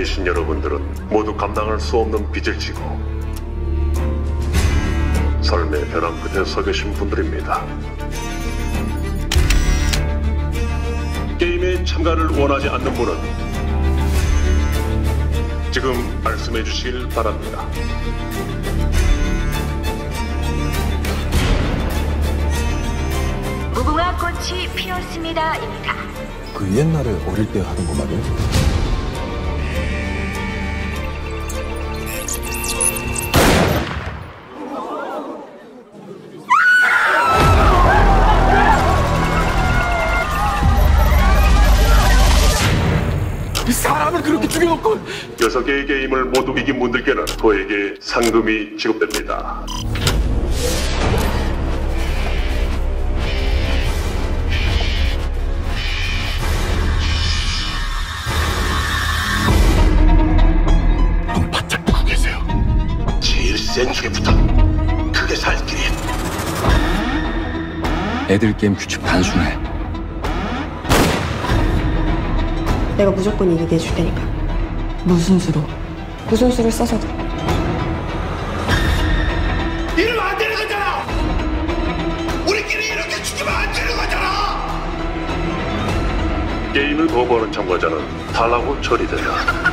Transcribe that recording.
계신 여러분들은 모두 감당할 수 없는 빚을 지고 삶의 벼랑 끝에 서 계신 분들입니다. 게임에 참가를 원하지 않는 분은 지금 말씀해 주시길 바랍니다. 무궁화 꽃이 피었습니다입니다. 그 옛날에 어릴 때 하던 거 말이야? 사람을 그렇게 죽여놓고 6개의 게임을 모두 이긴 분들께는 그에게 상금이 지급됩니다. 눈 바짝 뜨고 계세요. 제일 센 중에부터 크게 살 길이. 애들 게임 규칙 단순해. 내가 무조건 이기게 해줄 테니까. 무슨 수로? 무슨 수를 써서도. 이러면 안 되는 거잖아! 우리끼리 이렇게 죽이면 안 되는 거잖아! 게임을 거부하는 참가자는 탈락 후 처리된다.